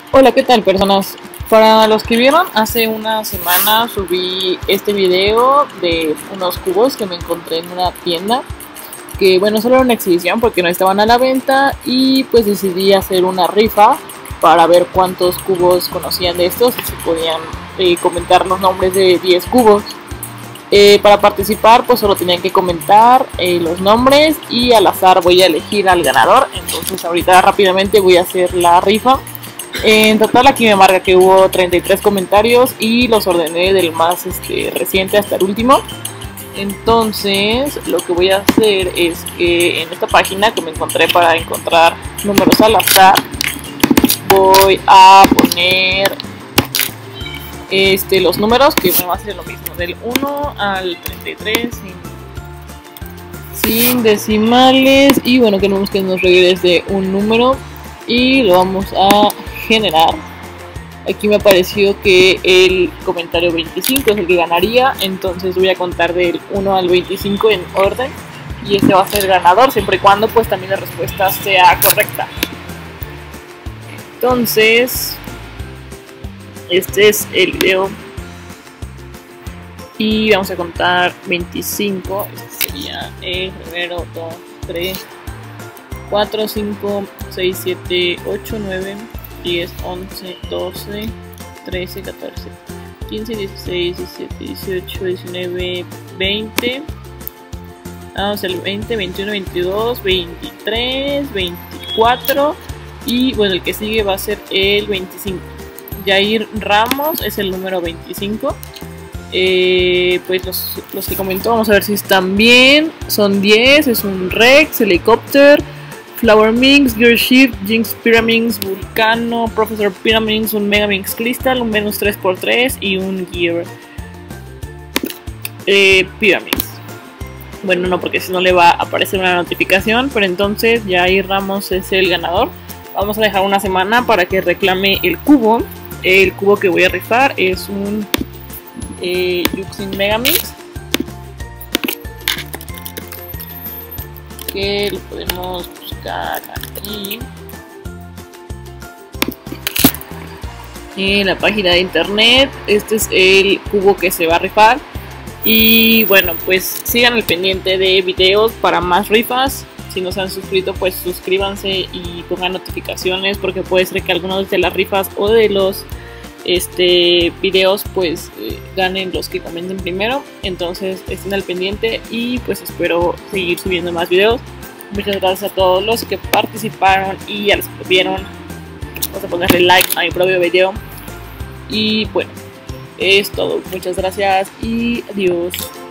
Hola, ¿qué tal, personas? Para los que vieron, hace una semana subí este video de unos cubos que me encontré en una tienda, que bueno, solo era una exhibición porque no estaban a la venta, y pues decidí hacer una rifa para ver cuántos cubos conocían de estos y si podían comentar los nombres de 10 cubos. Para participar pues solo tenían que comentar los nombres y al azar voy a elegir al ganador. Entonces ahorita rápidamente voy a hacer la rifa. En total aquí me marca que hubo 33 comentarios y los ordené del más reciente hasta el último. Entonces lo que voy a hacer es que en esta página que me encontré para encontrar números al azar, voy a poner los números que me va a hacer lo mismo, del 1 al 33 sin decimales, y bueno, queremos que nos regrese un número y lo vamos a generar. Aquí me apareció que el comentario 25 es el que ganaría, entonces voy a contar del 1 al 25 en orden y este va a ser el ganador, siempre y cuando pues también la respuesta sea correcta. Entonces este es el video y vamos a contar 25. Este sería el primero, 2, 3, 4, 5, 6, 7, 8, 9, 10, 11, 12, 13, 14, 15, 16, 17, 18, 19, 20. Vamos al 20, 21, 22, 23, 24 y bueno, el que sigue va a ser el 25. Jair Ramos es el número 25. Pues los que comentó, vamos a ver si están bien. Son 10, es un Rex, Helicopter, Flower Minx, Gearship, Jinx Pyraminx, Vulcano, Professor Pyraminx, un Megaminx Crystal, un Venus 3x3 y un Gear Pyraminx. Bueno, no, porque si no le va a aparecer una notificación, pero entonces Jair Ramos es el ganador. Vamos a dejar una semana para que reclame el cubo. El cubo que voy a rifar es un Yuxin Megamix, que lo podemos buscar aquí en la página de internet. Este es el cubo que se va a rifar. Y bueno, pues sigan al pendiente de videos para más rifas. Si no se han suscrito, pues suscríbanse y pongan notificaciones, porque puede ser que algunos de las rifas o de los videos pues ganen los que comenten primero. Entonces estén al pendiente y pues espero seguir subiendo más videos. Muchas gracias a todos los que participaron y a los que vieron. Vamos a ponerle like a mi propio video. Y bueno, es todo. Muchas gracias y adiós.